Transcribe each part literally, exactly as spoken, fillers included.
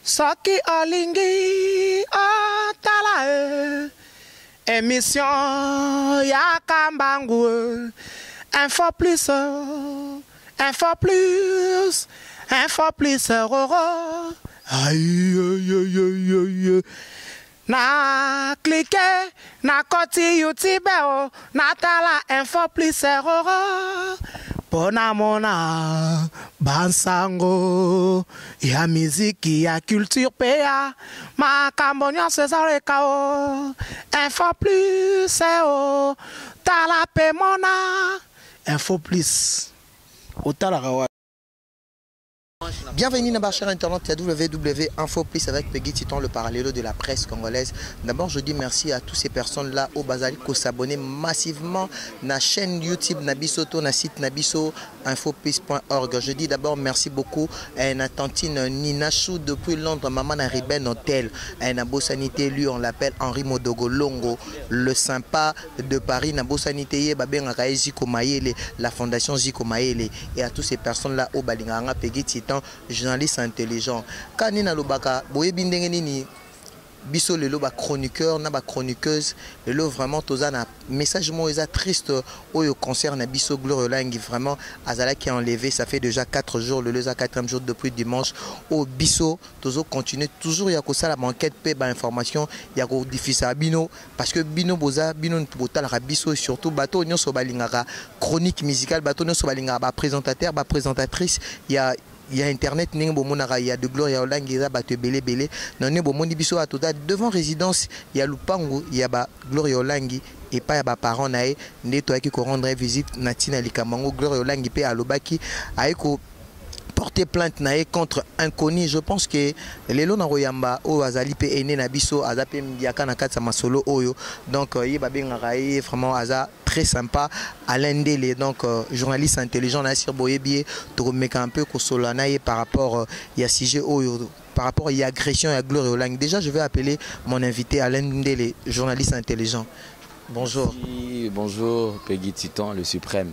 Soki olingi otala émission ya Kambangu. Info plus, info plus, info plus, roro. Aïe, aïe, aïe, aïe, aïe. Na cliquer, na koti YouTube, na tala info plus, roro. Pona mona bansango ya miziki ya culture pea makambonyo cesare kao info plus o tala pe mona info plus o tala kawa. Bienvenue dans ma chère internet à w w w point info plus avec Peggy Titon, le parallélo de la presse congolaise. D'abord, je dis merci à toutes ces personnes-là au Bazali qui s'abonnent massivement à la chaîne YouTube Nabisoto, na site nabiso info plus point org. Je dis d'abord merci beaucoup à na tantine Nina Chou depuis Londres, maman na Riben Hotel, à na Sanité, lui on l'appelle Henri Modogo Longo, le sympa de Paris, na Sanité, Baben Ziko Mayele, la fondation Ziko Mayele, et à toutes ces personnes-là au Balinganga Peggy Titon, journaliste intelligent. Quand ni na lobaka boye bindenge nini biso le loba chroniqueur na ba chroniqueuse le lo vraiment toza na message mo eza triste au concert na biso Gloire Langi vraiment azala qui a enlevé, ça fait déjà quatre jours, le leza quatrième jour depuis dimanche au biso tozo continuer toujours ya ko sala enquête pe ba information ya ko diffuser bino parce que bino boza bino ntobota la biso surtout bato nyonso balingaka chronique musicale bato nyonso balingaka ba présentateur ba présentatrice ya il y a internet, il y a de Gloire, il y a Olangi, il y a Belé Belé. Non, il y a devant résidence, il y a Lupango, il y a Gloire Olangi et pas les parents nae, nettoyer qui rendre visite Natina Likamango, Gloire Olangi pe alobaki, aiko porter plainte nae contre inconnu. Je pense que les lois n'aroyamba au azali pe ene nabiso azape mbiaka na katsa masolo oyo. Donc il ba bengarai vraiment aza très sympa Alain Dele, donc euh, journaliste intelligent na sur boyebié to meka un peu ko solana par rapport il y a sujet oyo par rapport il y a agression et Gloire Olangi. Déjà je vais appeler mon invité Alain Dele, journaliste intelligent. Bonjour. Oui, bonjour Peggy Titon, le suprême.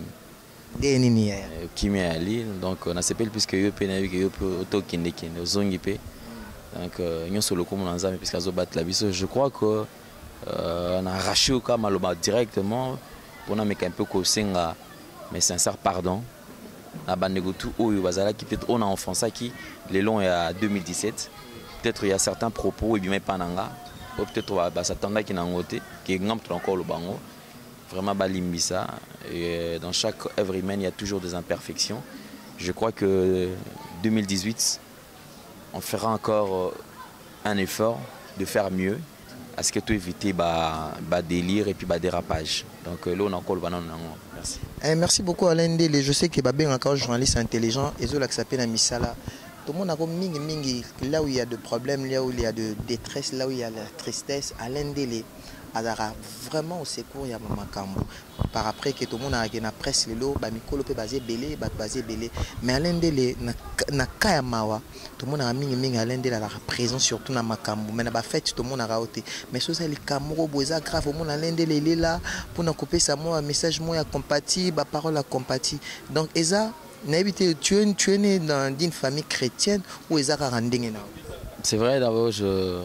Kimi Ali, donc on a s'appelle puisque yo penavi que yo auto kende kende zongi pe. Donc nous sur le coup on a puisque azo battre la biso. Je crois que euh, on a arraché au cas maloba directement pour na meka un peu ko senga mais sincère pardon. Na bandego tout oyo bazala qui peut-être on a offensé qui les longs il y a deux mille dix-sept. Peut-être il y a certains propos et bien pas nanga. Ou peut-être on va s'attendre qui nangote qui ngam encore le bango. Vraiment balimbisa, et dans chaque œuvre humaine il y a toujours des imperfections. Je crois que deux mille dix-huit on fera encore un effort de faire mieux à ce que tout éviter bah, bah délire et puis bah dérapage. Donc là on a encore le banan. Merci. Eh, merci beaucoup Alain Dele. Je sais que Babé encore journaliste intelligent et Zola qui s'appelle Misala. Tout le monde a comme mingi mingi là où il y a de problèmes, là où il y a de détresse, là où il y a la tristesse. Alain Dele azara vraiment au secours ya makambo par après que tout le monde a na presse lelo ba mikolo pe basé belé ba basé belé mais Alain Dele na na kaya mawa tout le monde a mingi mingi Alain Dele la présence surtout na makambo mais na ba fête tout le monde a raoté mais ça c'est le camoro boza grave au monde Alain Dele il est là pour na couper ça moi message moi compatible ba parole compatible donc eza na éviter tu es tu es né dans une famille chrétienne ou eza rending na. C'est vrai, d'abord je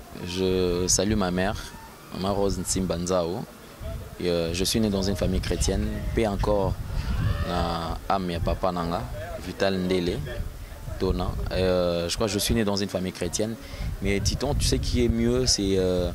je salue ma mère Maman Rose Nsimbanzao. Et, euh, je suis né dans une famille chrétienne. Paix encore na âme ya papa nanga, Vital Ndele, Tona. Euh, je crois que je suis né dans une famille chrétienne. Mais Titon, tu sais qui est mieux, c'est euh,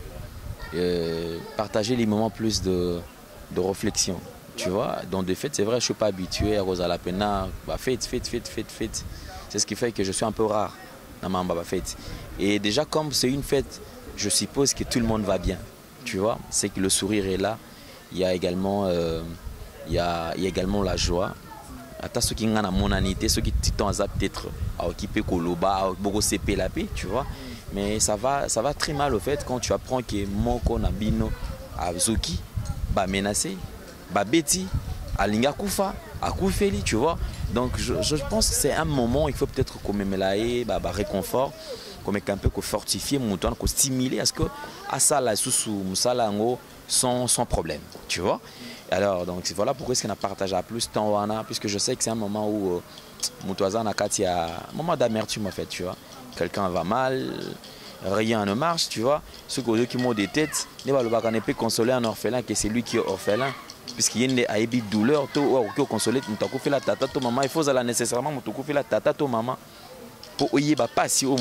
euh, partager les moments plus de, de réflexion. Tu vois, donc de fait, c'est vrai, je ne suis pas habitué à Rosa La Pena. Bah, fête, fête, fête, fête, fête. C'est ce qui fait que je suis un peu rare dans ma bah, fête. Et déjà, comme c'est une fête, je suppose que tout le monde va bien. Tu vois, c'est que le sourire est là. Il y a également, euh, il y a, il y a également la joie. Attends, ceux qui ont la monanité, ceux qui t'ont peut-être à occuper Koloba, à beaucoup C P la paix, tu vois. Mais ça va, ça va très mal au fait quand tu apprends que Moko Nabino, Azuki, bah menacé, bah Betty, Alinga Koufa, à Koufeli, tu vois. Donc je, je pense que c'est un moment, il faut peut-être qu'on me l'aille, bah, bah réconfort. Comme un peu fortifier mon temps, stimuler à ce que à ça la sous musala sans sans problème, tu vois. Alors donc voilà pourquoi est-ce qu'on a partagé à plus temps puisque je sais que c'est un moment où mon toisin a un moment d'amertume en fait, tu vois. quelqu'un va mal, rien ne marche, tu vois. Ceux qui m'ont des têtes, ne peut consoler un orphelin que c'est lui qui est orphelin. Puisqu'il y a une douleur, tu peux consoler, tu peux faire la tata, tu maman, il faut nécessairement tu peux faire la tata, tu maman. Pour y aller pas si au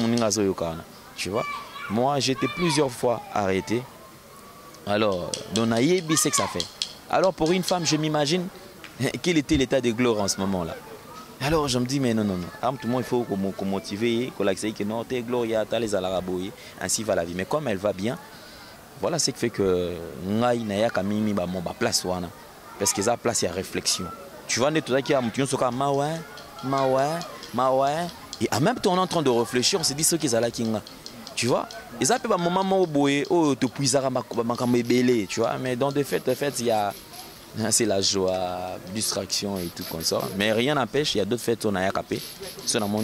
tu vois. Moi, j'étais plusieurs fois arrêté. Alors, dans Naïbi, c'est que ça fait. Alors, pour une femme, je m'imagine quel était l'état de gloire en ce moment-là. Alors, je me dis, mais non, non, non. Tout le monde, il faut qu'on motive, qu'on l'accepte, que non, t'es gloire, t'as les alaraboy, ainsi va la vie. Mais comme elle va bien, voilà ce qui fait que Naï Naya Kamimi, bah, mon place, parce que ça place, il y a réflexion. Tu vois, tout ça qui a un petit peu ma ouais, ma ouais, ma ouais. Et en même temps, on est en train de réfléchir, on se dit ce qu'ils ont là, tu vois. Et ça peut être un moment où oh, tu puisses belé, tu vois. Mais dans des faits, de fait, il y a c'est la joie, distraction et tout comme ça. Mais rien n'empêche, il y a d'autres fêtes on a capé. C'est dans mon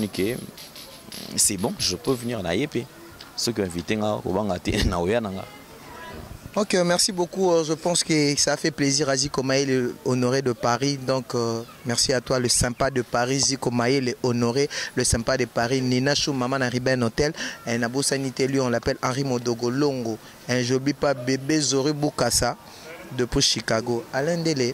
c'est bon, je peux venir à Yépé. Ceux qui ont invité au Bangate, na Ok, merci beaucoup. Je pense que ça a fait plaisir à Zico Maé, le honoré de Paris. Donc, euh, merci à toi, le sympa de Paris. Zico Maé, le honoré, le sympa de Paris. Nina Chou, maman arrive à un hôtel. Un abo sanité, lui, on l'appelle Henri Modogo Longo. Un j'oublie pas bébé Zori Boukassa depuis Chicago. Alain Dele,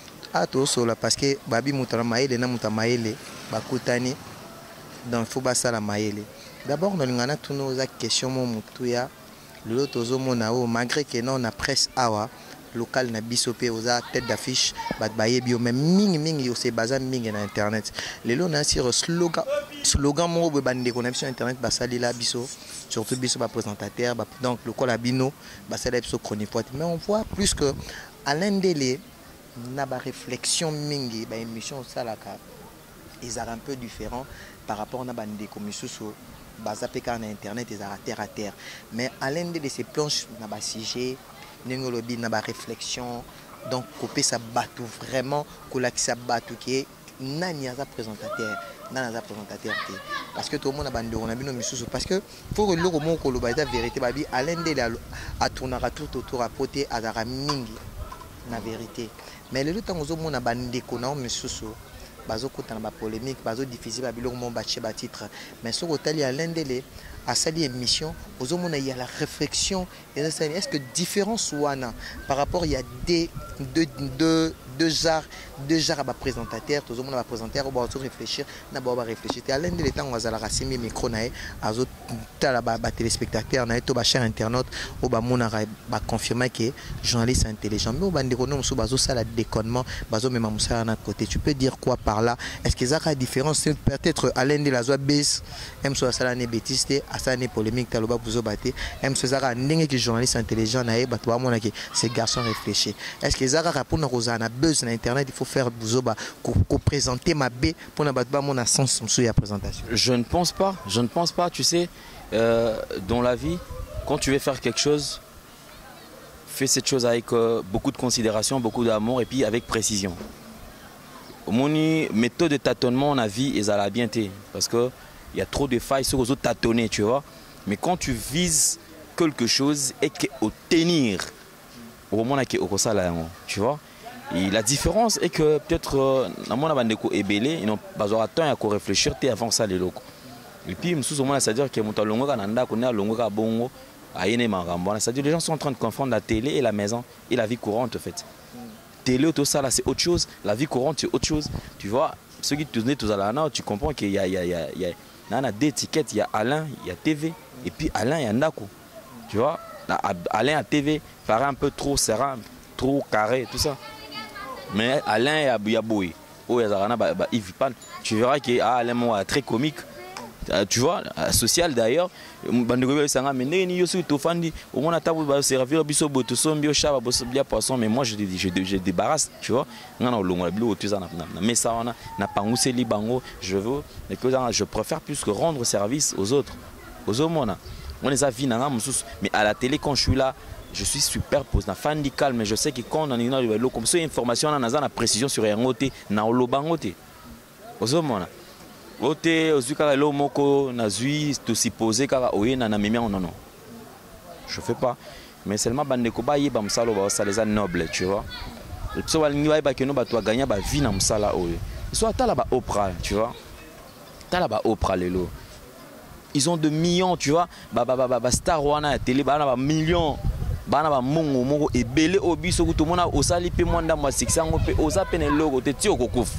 à tout cela parce que Babi Moutala Maële, na Moutala Maële, Bakutani. Donc, il faut pas ça la Maële. D'abord, nous avons tous nos questions, mon moutouya. Le tozo monao malgré que non na presse awa local na bisopé aux tête d'affiche bat baye bio même ming ming yo se bazan ming na internet les lo na sur slogan slogan mo be bande connexion internet basali la biso surtout biso ba présentateur donc le col abino basali biso chronique mais on voit plus que Alain Dele na ba réflexion mingi ba émission salaka ils ont un peu différent par rapport na bande commission bazapeka na internet ils ont terre à terre mais à l'un de ces planches na ba sujet n'engolobi na ba réflexion donc couper sa bateau vraiment coller sa bateau qui est nani aza présentateur nani aza présentateur parce que tout le monde a bande on a bien misusu parce que pour le logo mon koloba la vérité babi à l'un de a tournera tout autour à poter azara mingi na vérité mais le temps aux mon a bande ko na misusu bazo kotana ba polémique bazo difficile ba biloko mon bache ba titre mais ce hôtel ya l'endele a sali émission aux hommes il y a la réflexion est-ce que différence wana par rapport il y a des deux deux deux genres deux genres à présentateur tous hommes na présentateur on va réfléchir na ba réfléchir à l'endele temps on la rasimi micro na azo tala ba téléspectateur na to ba cher internaute au ba mona ba confirmer que journaliste intelligent mais au bande ko no so bazo sala déconnement bazo même musala na côté tu peux dire quoi par là est-ce que ça a différence peut-être Alain de la Zoa baisse aime soit ça la bêtise à ça n'est polémique taloba pour zobater aime ce ça n'engage que journaliste intelligent na eba toi mon que ces garçons réfléchis est-ce que ça a pour na rozana buzz na internet il faut faire buzoba pour présenter ma b pour na batba mon sens sur la présentation. Je ne pense pas, je ne pense pas, tu sais euh, dans la vie quand tu veux faire quelque chose fais cette chose avec euh, beaucoup de considération, beaucoup d'amour et puis avec précision. Mon méthode de tâtonnement en vie est à la bien parce que il y a trop de failles sur les autres tâtonner, tu vois. Mais quand tu vises quelque chose et que au tenir au moment où on ça là, tu vois. Et la différence est que peut-être dans mon abandeko ébélé, ils n'ont pas besoin de temps à réfléchir avant ça les locaux. Et puis sous au moins c'est-à-dire que mon talongo kananda connaît longo ka bongo ayene maramba, c'est-à-dire les gens sont en train de confondre la télé et la maison et la vie courante en fait. Télé, tout ça là c'est autre chose, la vie courante c'est autre chose. Tu vois, ceux qui tournent tous à la nana, tu comprends qu'il y a, il y a, il y a, il y a, il y a des étiquettes, il y a Alain, il y a T V, et puis Alain il y a Ndako. Tu vois, Alain à T V paraît un peu trop serein, trop carré, tout ça. Mais Alain il y a Boy, oh il y a tu verras que ah, Alain est très comique. Tu vois, social d'ailleurs, mais moi je, je, je débarrasse, tu vois. Je préfère plus que rendre service aux autres, aux hommes. Mais à la télé, quand je suis là, je suis super pose, fan du calme, mais je sais que quand on a une comme ça, information, on a précision sur un côté, na olobangote, aux hommes. Ote ozuka lo moko nazui to supposer kaka oyena na mimia non non. Je fais pas mais seulement bande ko ba yeba musalo ba saleza noble tu vois. So balingi ba ke no ba to gagner ba vie na musala oyo. So atala ba Oprah tu vois. Tala ba Oprah lelo. ils ont de millions, tu vois. Bah, bah, bah, bah, star wana télé, bah, bah, millions. Bana ba mongo mongo et belé obiso tout le monde osali pe mwanda moi six cents pe osa pene logo te ti okokouf.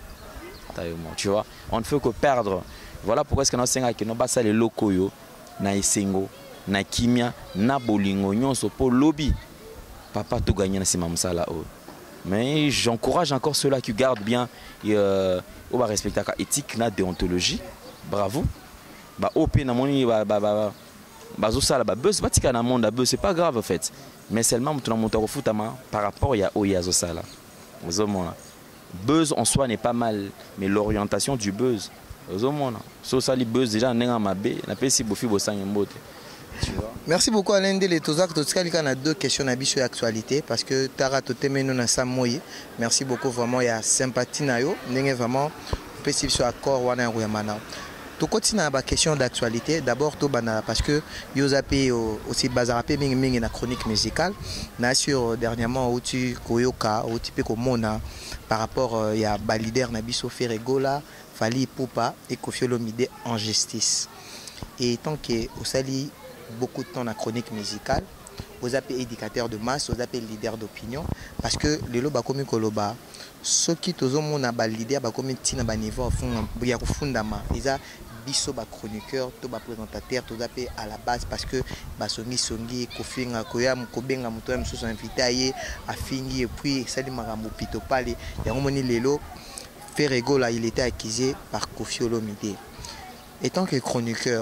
Tu vois, on ne fait que perdre. Voilà pourquoi est-ce que nous sommes que nous basa les locaux yo na isengo na kimia na bolingo nyonso po lobby. Papa to gagner na sima msala o. Mais j'encourage encore ceux-là qui gardent bien et euh, on va respecter la éthique na déontologie. Bravo. Ba opé na moni ba ba ba bazo sala ba buzz batika na monde buzz c'est pas grave en fait mais seulement mutu na monta ko futama par rapport ya oya zo sala ozomona buzz en soi n'est pas mal mais l'orientation du buzz ozomona so sali buzz déjà nenga mabe na pesi bofi bosanga mbote tu vois. Merci beaucoup Alain Dele Tozak Totskali kana deux questions na biso actualité parce que tara totemeno na samoyi merci beaucoup vraiment ya sympathie na yo ndenge vraiment pesi biso accord wana ya Ruyamana. Tu continues à la question d'actualité. D'abord, parce que Yosape aussi bazarapé ming ming na chronique musicale. Na sur dernièrement où tu koyoka où tu peux komona par rapport il y a leader Nabiso Ferregola, Fali Poupa et Koffi Olomide en justice. Et tant que Osali beaucoup de temps na chronique musicale, vous appelez éducateur de masse, vous appelez leader d'opinion parce que les loba comme koloba ceux qui tozo mona ba leader ba comme tina ba niveau fond ya kufundama isa biso ba chroniqueur to ba présentateur to zape à la base parce que ba songi songi kofinga koyam kobenga muto ya msusu invité aye afingi et puis sali marambo pito pale ya ngomoni lelo Ferregola il était accusé par Koffi Olomide. Étant que chroniqueur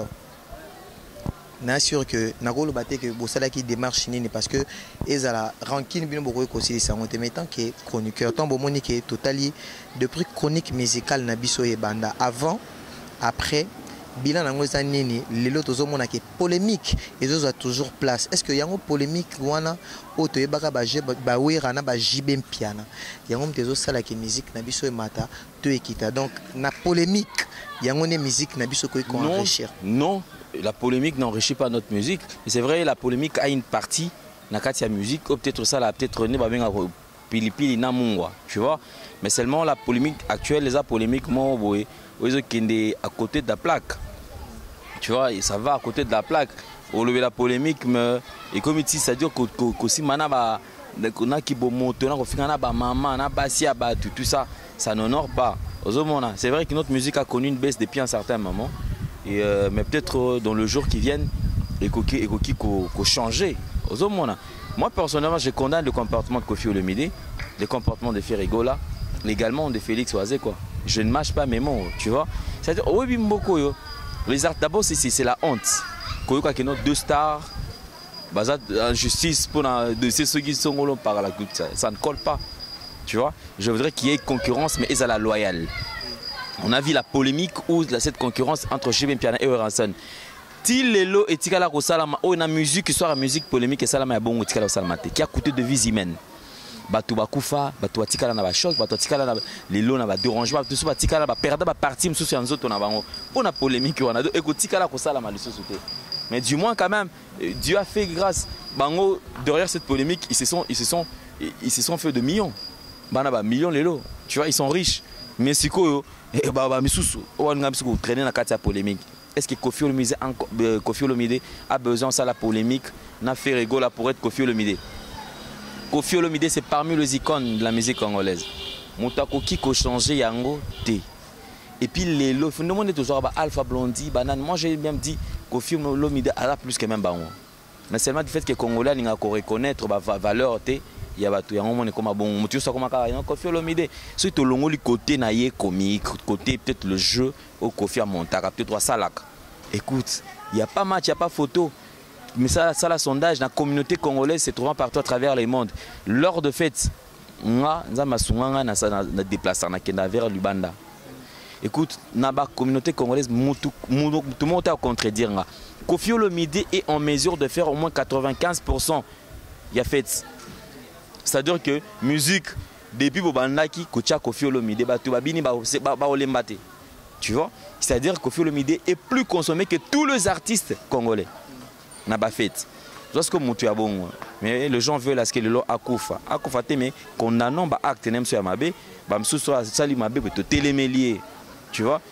na sûr que nagolo baté que bosala qui démarche nini parce que ezala rankine bino boko ko si ça on te mettant que chroniqueur tant bo moni que totali depuis chronique musicale na biso e banda avant après bilan nango za nini lelo tozomona que polémique ezo a toujours place est-ce que yango polémique wana o to yebaka ba je ba wera na ba jibe mpiana yango mtezo sala que musique na biso e mata to ekita donc na polémique yango ne musique na biso ko enrichir non. La polémique n'enrichit pas notre musique. Et c'est vrai, la polémique a une partie dans la musique. Peut-être ça, là, peut-être pili pili na mungwa, tu vois. Mais seulement la polémique actuelle, les polémiques, moi, ils à côté de la plaque. Tu vois, et ça va à côté de la plaque. Au lever la polémique, mais et comme ici, ça dire que si mana ba na ki bo moto na ko finga ba maman na ba si ba tout ça, ça n'honore pas. C'est vrai que notre musique a connu une baisse depuis un certain moment. Et euh, mais peut-être euh, dans le jour qui viennent, et qui qu'on changer. Moi personnellement, je condamne le comportement de Koffi Olomide, le comportement de Ferregola, également de Félix Oazé quoi. Je ne mâche pas mes mots, tu vois. C'est-à-dire, oui, beaucoup les arts d'abord c'est la honte. Koyoka que nos deux stars, basé en justice pour de ceux qui sont par la culture, ça ne colle pas, tu vois. Je voudrais qu'il y ait concurrence, mais ils à la loyale. On a vu la polémique ou cette concurrence entre Jibem Piana et Oranson. Tilelo et Tikala Rosalama, oh, la musique, qui soit la musique polémique et Salama et bon Tikala Rosalamate, qui a coûté de vies humaines. Batou Bakoufa, Batou Tikala na ba chose, Batou Tikala na les lots na ba dérangement, tout ça Tikala ba perdre ba partie, monsieur sur autres na bango. On a polémique, on a deux, écoute Tikala Rosalama le société. Mais du moins quand même, Dieu a fait grâce. Bango derrière cette polémique, ils se sont, ils se sont, ils se sont fait de millions. Bana ba millions les lots, tu vois, ils sont riches. Mais c'est quoi? Et bah bah misusu on a traîné dans la polémique. Est-ce que Koffi Olomide Koffi Olomide a besoin de la polémique n'a fait rigoler pour être Koffi Olomide. Koffi Olomide c'est parmi les icônes de la musique congolaise. Moutako qui a changé yango té. Et puis les lots, nous demandons toujours Alpha Blondy, banane. Moi j'ai même dit Koffi Olomide a plus que même bango. Mais seulement du fait que les Congolais n'ont qu'à reconnaître la valeur té. Il y a tout monde comme bon tu sais comment carrément Koffi Olomide c'est tout longo le côté naïe comique côté peut-être le jeu au Koffi à Montaka peut-être ça là écoute il y a pas match il y a pas photo mais ça ça la sondage la communauté congolaise se trouvant partout à travers le monde lors de fêtes nga nzama sunganga na ça na déplacer na kenda vers Lubanda écoute na ba communauté congolaise tout le monde a contredire nga Koffi Olomide est en mesure de faire au moins quatre-vingt-quinze pour cent il y a fêtes. C'est-à-dire que musique depuis Bobandaki Kocha Koffi Olomide batu babini ba ba olembate. Tu vois? C'est-à-dire que Koffi Olomide est plus consommé que tous les artistes congolais. Na ba fête. Lorsque mutu abongo. Mais les gens veulent à ce que le lot akufa. Akufa te mais condamnant ba acte nem sur mabe, ba msusu sali mabe to télémélier. Tu vois?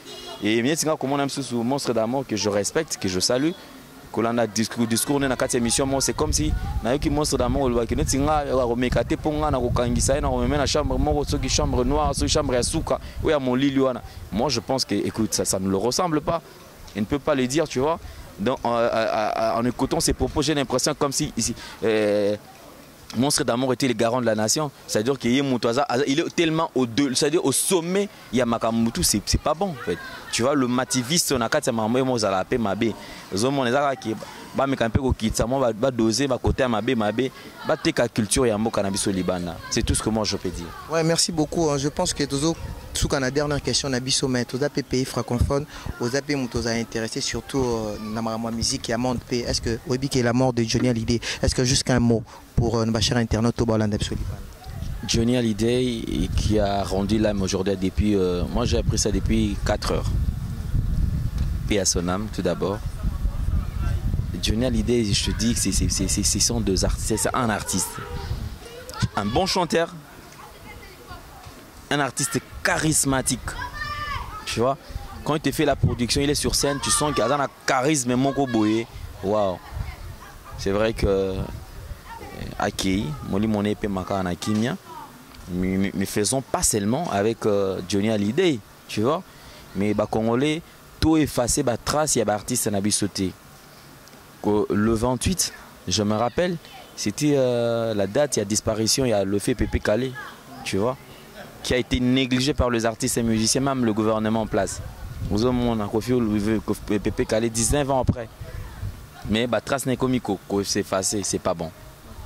Et maintenant, comme on aime ce monstre d'amour que je respecte, que je salue, que l'on a discours discours dans cette émission, c'est comme si na yoki monstre d'amour le qui nous tinga wa mekate ponga na kokangisa na remena na chambre moko soki chambre noire soki chambre ya suka ou ya mon lit wana. Moi je pense que écoute ça ça ne le ressemble pas. Il ne peut pas le dire, tu vois. Donc en, en, en écoutant ces propos, j'ai l'impression comme si ici euh, Monstre d'amour était le garant de la nation. C'est-à-dire qu'il est tellement au, c'est-à-dire au sommet, il y a Makamutu, c'est pas bon en fait. Tu vois, le mativiste, on a quatre mamans, on a la paix, ma bé. Les hommes, on les a qui va me camper au kit, ça va doser, va côté ma bé, ma bé, va te la culture et un mot cannabis au Liban. C'est tout ce que moi je peux dire. Ouais, merci beaucoup. Je pense que tous sous la dernière question, Nabiso, mais tous les pays francophones, aux A P nous a intéressé surtout dans la musique et à monde paix. Est-ce que oui, qui est la mort de Johnny Hallyday, est-ce que jusqu'un mot pour nos chers internautes au Balan d'Absoliban? Johnny Hallyday qui a rendu l'âme aujourd'hui depuis, euh, moi j'ai appris ça depuis quatre heures. Paix à son âme tout d'abord. Johnny Hallyday, je te dis que ce sont deux artistes, c'est un artiste, un bon chanteur, un artiste charismatique. Tu vois, quand il te fait la production, il est sur scène, tu sens qu'il a un charisme et mon boye. Waouh, c'est vrai que Akei, Moli Moné Pemaka en Akimia, mais faisons pas seulement avec euh, Johnny Hallyday, tu vois, mais bah Congolais, tout effacé, bah trace, il y a des artistes qui ont sauté. Le vingt-huit, je me rappelle, c'était euh, la date, il y a disparition, il y a le fait Pépé Calé, tu vois, qui a été négligé par les artistes et musiciens, même le gouvernement en place. Vous avez mon Pépé Calé dix-neuf ans après. Mais bah trace n'est comico, c'est effacé, c'est pas bon.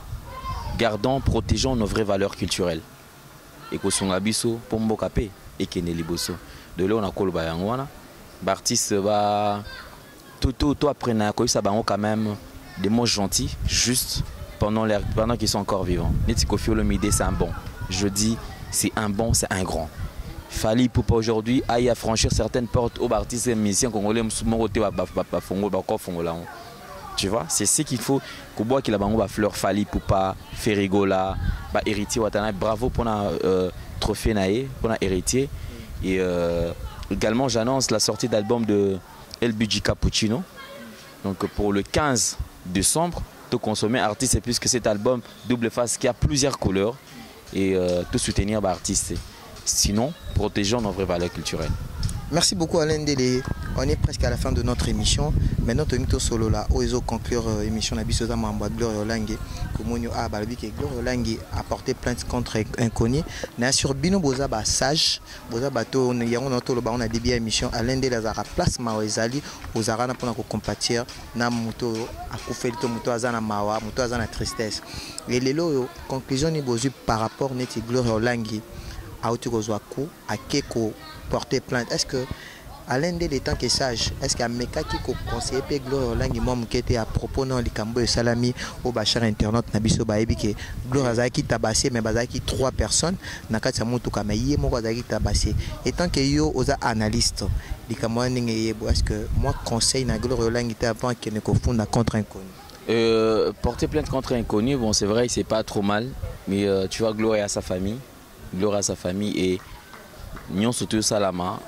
Gardons, protégeons nos vraies valeurs culturelles. Et que son abisso, pombo capé, et que ne liboso. De là on a kolba yangwana. L'artiste va tout tout tout après na ça va quand même des mots gentils, juste pendant les pendant qu'ils sont encore vivants. Netiko Fiolomide c'est un bon. Je dis c'est un bon, c'est un grand. Fally Ipupa aujourd'hui aille à franchir certaines portes aux artistes et musiciens congolais mouroté ba ba fongo ba ko fongo là. Tu vois, c'est ce qu'il faut. Koboa qui la bango ba fleur Fally Ipupa, Ferigola, ba héritier Watana, bravo pour la euh, trophée naé, pour la héritier. Et euh, également j'annonce la sortie d'album de El Budji Cappuccino. Donc pour le quinze décembre, tout consommer artiste puisque cet album double face qui a plusieurs couleurs et euh, tout soutenir bah, artiste. Sinon, protégeons nos vraies valeurs culturelles. Merci beaucoup Alain Délé. On est presque à la fin de notre émission. Maintenant, tu es solo là. Où ils conclure l'émission Nabisoza Mamba Gloria Olangue. Comme a balbi que Gloria Olangue a porté plainte contre inconnu. Mais sur Bino Boza ba sage, Boza bato on y a on a le on a début émission Alain Délé Lazara place Mawezali aux arana pour nous compatir na muto a kufeli to muto azana mawa muto azana tristesse. Et les lots conclusion ni bozu par rapport neti Gloria Olangue a Otukozwaku a Keko porter plainte. Est-ce que Alain Délé est tant que sage, est-ce qu'il y a un mec qui conseille pe Gloria Olangue mom qui était à propos dans les cambo et salami au bachar internaute nabiso baebi que Gloria Zaki tabassé mais bazaki trois personnes nakati moto kama yé moko zaki tabassé et tant que yo oza analyste les cambo ndenge est-ce que moi conseil na Gloria Olangue était avant qu'elle ne confonde contre inconnu. Euh, porter plainte contre inconnu, bon c'est vrai c'est pas trop mal mais euh, tu vois Gloria à sa famille, Gloria à sa famille et Nyon surtout Salama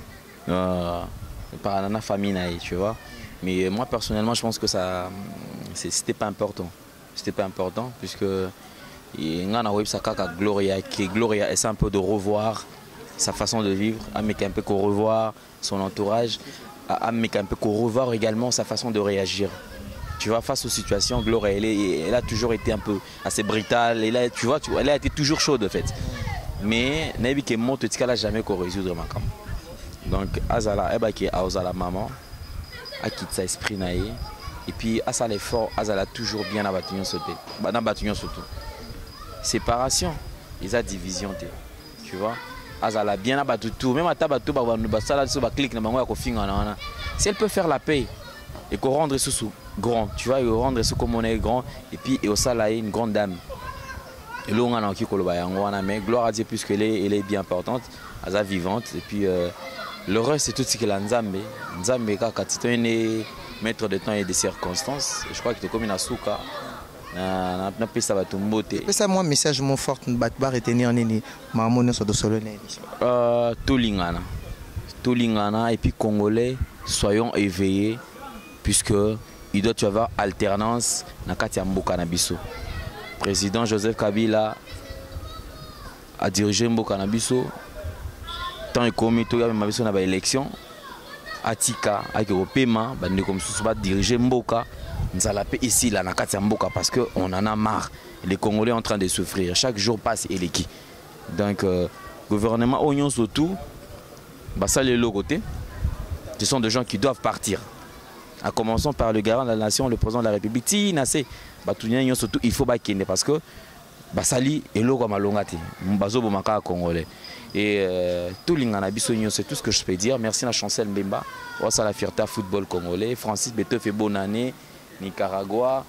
euh, par la famille naïe, tu vois. Mais moi personnellement je pense que ça c'était pas important. C'était pas important puisque il y a un Gloria qui Gloria essaie un peu de revoir sa façon de vivre, à un peu qu'on revoir son entourage, à un peu qu'on revoir également sa façon de réagir. Tu vois, face aux situations, Gloria elle, est, elle a toujours été un peu assez brutale, elle a, tu vois, tu vois, elle a été toujours chaude en fait. Mais Nabi qui monte tu n'a jamais qu'on résoudre ma cam. Donc Azala eba qui a Azala maman a quitté sa esprit naïe et puis Azala l'effort Azala toujours bien à bâtiment sauté. Bah dans bâtiment surtout. Séparation, ils a division tu vois. Azala bien à battu tout même à tabatou ba ba sala so ba clic na bango ya ko finga na. Si elle peut faire la paix et qu'on rendre sous grand, tu vois, et rendre sous comme on est grand et puis et au salaire une grande dame. Et là, on a qui mais gloire à Dieu puisqu'elle est, elle est bien importante, elle est vivante. Et puis euh, le reste, c'est tout ce qu'il a Nzambe. Nzambe, quand tu es maître de temps et de circonstances, je crois que tu es comme une asuka. Na na pesa ba tumbote. Pesa moi message mon fort ba ba retenir nini maman sur de solo na émission. Euh tout lingana. Tolingana et puis Congolais, soyons éveillés, puisque il doit y avoir alternance dans Katia Mboka Nabiso. Président Joseph Kabila a dirigé Mboka Nabiso. Tant que commis tout même Nabiso na ba élection, Atika avec Européma, bande comme ça va diriger Mboka. Nous allons ici là na Katia Mboka parce que on en a marre. Les Congolais sont en train de souffrir. Chaque jour passe et les qui. Donc euh, gouvernement oignon surtout, bah ça les côté. Ce sont des gens qui doivent partir. En commençant par le garant de la nation, le président de la République. Si nase, bah tout surtout il faut bakiner parce que bah sali et logo malongati, mbazo bomaka congolais. Et tout l'ingana bisogno, c'est tout ce que je peux dire. Merci la chancelle Mbemba, ça la fierté football congolais. Francis Beto fait bonne année, Nicaragua.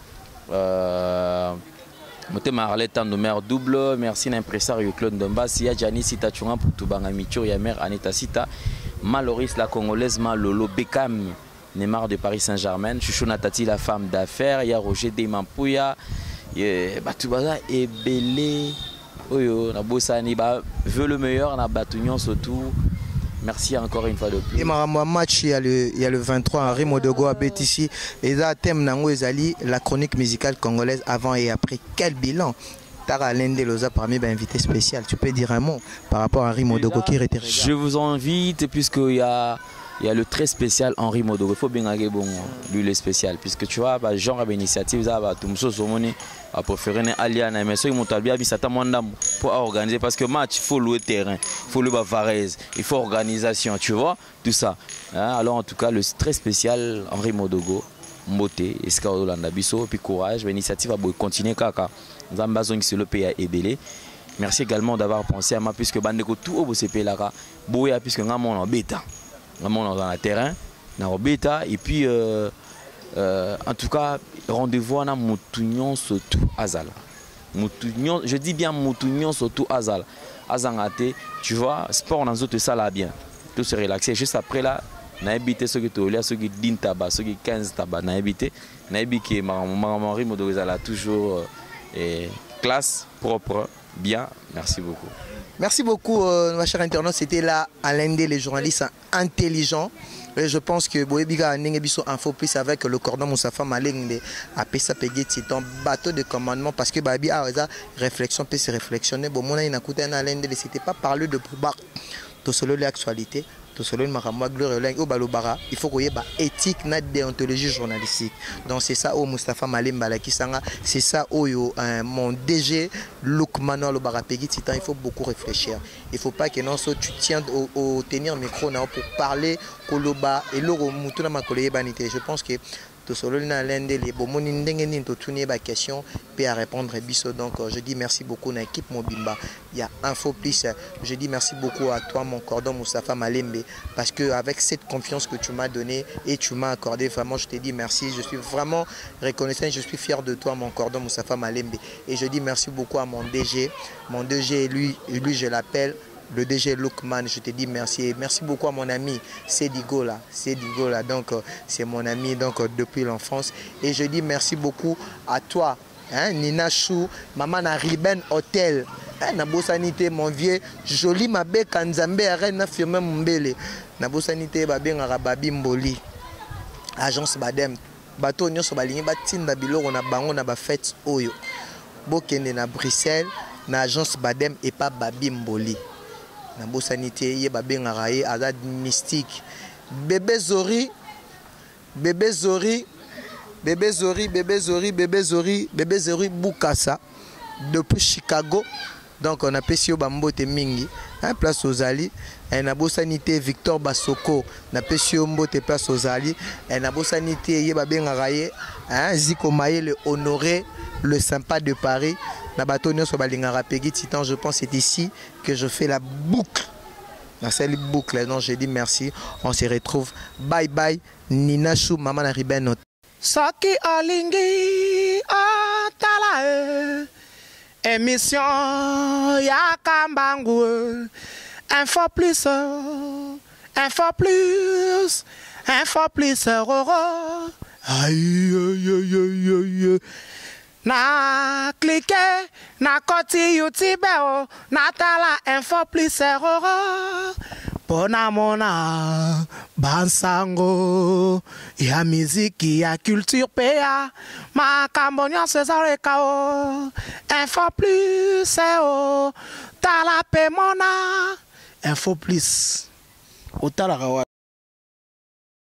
Euh, Motema Arleta numéro double, merci l'impresario Claude Ndomba, Sia Gianni Sita Chunga pour Tubanga Micho, Yamer Anita Sita, Maloris la Congolaise, Malolo Beckham, Neymar de Paris Saint-Germain, Chouchou Natati la femme d'affaires, ya Roger Demampuya, Batubaza et Belé, Oyo, Nabosani, veut le meilleur, Nabatunion surtout. Merci encore une fois de plus. Et ma match il y a le il y a le vingt-trois Henri Modogo à Bétissi et ça thème nango ezali la chronique musicale congolaise avant et après. Quel bilan? Tara Lende Loza parmi les invités spéciaux. Tu peux dire un mot par rapport à Henri Modogo qui était. Je vous invite puisqu'il y a il y a le très spécial Henri Modogo. Il faut bien avoir bon lui le spécial puisque tu vois bah, genre d'initiative ça va tout le monde a préféré Aliana mais ceux qui m'ont bien mis ça pour organiser parce que match il faut louer terrain, il faut le bavarese, il faut organisation, tu vois tout ça. Hein? Alors en tout cas le très spécial Henri Modogo, Mbote, Escaro Landabiso, puis courage, l'initiative va continuer kaka. Zambazon qui se le pays à Ebélé. Merci également d'avoir pensé à moi puisque bandeko tout au C P là boya puisque ngamon en bêta, ngamon dans le terrain, dans bêta et puis euh, Euh, en tout cas, rendez-vous à Moutunion surtout Azal. Moutunion, je dis bien Moutunion surtout Azal. Azangate, tu vois, sport dans autres salles bien. Tout se relaxer. Juste après là, n'a habité ceux qui te olé, ceux qui dînent tabac, ceux qui quinze tabac, n'a habité. N'a habité, Marie Modorizala toujours euh, classe, propre, bien. Merci beaucoup. Merci beaucoup, euh, ma chère internaute. C'était là Alain D, les journalistes intelligents. Et je pense que Boebiga Nengebiso Info Plus avec le cordon Moussafa Maleng a Pessa Peggy, c'est un bateau de commandement parce que Babi a réflexion, peut se réflexionner. Bon, mon n'a coûté un Alain D, c'était pas parler de pouvoir, tout seul l'actualité. Tout seul il faut qu'il y ait éthique, une déontologie journalistique. Donc c'est ça où Moustapha Malemba c'est ça où euh, mon D G Luc Manuel Barapegui, il faut beaucoup réfléchir. Il ne faut pas que non, tu tiens au, au tenir micro non, pour parler Koloba et l'euro Moutuna Makoleye Banité. Je pense que tout seul na l'un des les bomoni ndengeni to tourner ba question puis à répondre biso. Donc je dis merci beaucoup à l'équipe Mobimba. Il y a Info Plus. Je dis merci beaucoup à toi mon cordon Moustapha Malembe parce que avec cette confiance que tu m'as donnée et tu m'as accordé, vraiment je te dis merci. Je suis vraiment reconnaissant, je suis fier de toi mon cordon Moustapha Malembe et je dis merci beaucoup à mon D G. Mon D G lui lui je l'appelle le D G Lookman, je te dis merci. Et merci beaucoup à mon ami Sedigo là. Sedigo là, donc euh, c'est mon ami donc euh, depuis l'enfance. Et je dis merci beaucoup à toi, hein, Nina Chou, maman na Riben Hotel. Hein, na bosanité mon vieux, joli mabe kanzambe arène na firme mbele. Na bosanité babé ngara babi mboli. Agence Badem. Bato nyonso balingi batinda biloko na bango na ba fête oyo. Bokende na Bruxelles, na agence Badem et pas babi mboli. Na bosanité ye babengaka ye azad mystique. Bébé Zori, bébé Zori, bébé Zori, bébé Zori, bébé Zori, bébé Zori Bukasa depuis Chicago. Donc on a Pessio Bambote Mingi, hein, place aux Ali. Et na bosanité Victor Basoko, na Pessio Mbote place aux Ali. Et na bosanité ye babengaka ye, hein, Ziko Maye le honoré, le sympa de Paris. Je pense que c'est ici que je fais la boucle. La seule boucle. Donc je dis merci. On se retrouve. Bye bye. Nina Chou, maman Riben. Saki Alingi Atala émission Yakambangu. Info plus, info plus, info plus, Roro. Aïe aïe aïe aïe aïe. Na cliquer, na côté YouTube, na tala Info Plus Roro. pona mona bansango ya miziki ya culture pea makambo nyonso ezaleka o info plus o tala pe mona info plus otalaka